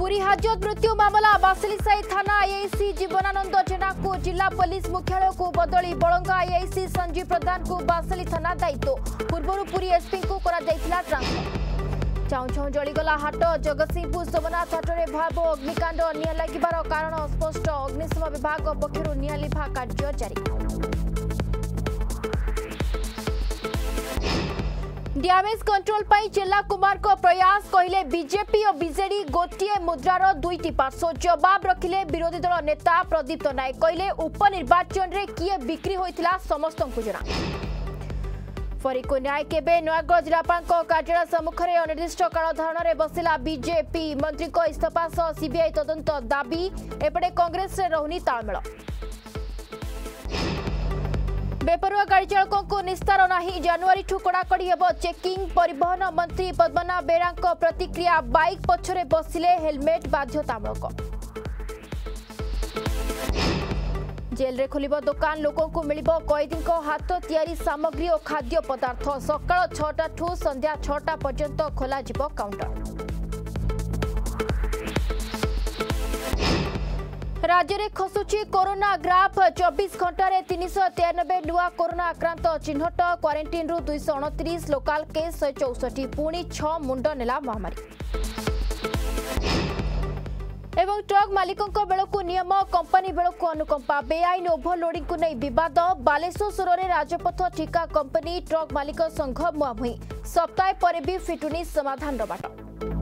पुरी हाजत मृत्यु मामला बासिलिसाई थाना आईआईसी जीवनानंद जेना को जिला पुलिस मुख्यालय को बदली बलंगा आईआईसी संजीव प्रधान को बासिली थाना दायित्व पूर्व पुरी एसपी को करा जायतिला ट्रांसफर। चाऊ चाऊ जलीगला हाट जगतसिंहपुर सोमनाथ हाटरे भाव अग्निकांड निया लागिबार कारण स्पष्ट अग्निशम विभाग पक्षरु निया लिभा कार्य जारी। डैमेज कंट्रोल पाई चेला कुमार को प्रयास कहले बीजेपी और बीजेडी गोटे मुद्रार दुईटी पार्श्व जवाब रखिले विरोधी दल नेता प्रदीप्त नायक कहले उपनिर्वाचन रे किए बिक्री होइतिला समस्त को जना। फरीको न्याय केबे नयागढ़ जिलापाल कार्यालय सम्मुखें अनिर्दिष्ट काल धारण में बसिला बीजेपी मंत्री को इस्तीफा सह सीबीआई तदंत दाबी एपटे कांग्रेस रे रहुनी तालमेल। बेपरुआ गाड़ी चालकों को निस्तार नहीं जनवरी ठू कड़ाकड़ी हेब चेकिंग परिवहन मंत्री पद्मनाभ बेरा प्रतिक्रिया बाइक पछरे बसिले हेलमेट बाध्यतामूलक। जेल रे खोलिबो दुकान लोकों को मिलिबो कैदी हाथ तैयारी सामग्री और खाद्य पदार्थ सकाळ 6टा ठू संध्या 6टा पर्यंत खोला जिवो काउंटर। राज्य में खसुची कोरोना ग्राफ 24 घंटा 393 नुआ कोरोना आक्रांत चिन्हट क्वारंटाइन 229 लोकाल केस 164 पुणी 6 मुंड नेला महामारी। एवं ट्रक मालिकों बेलू नियम कंपनी बेलू अनुकंपा बेआईन ओभरलोडिंग को नहीं विवाद बालेश्वर में राजपथ ठिका कंपनी ट्रक मालिक संघ मुहांमुही सप्ताह पर भी फिटुनी समाधान बाट।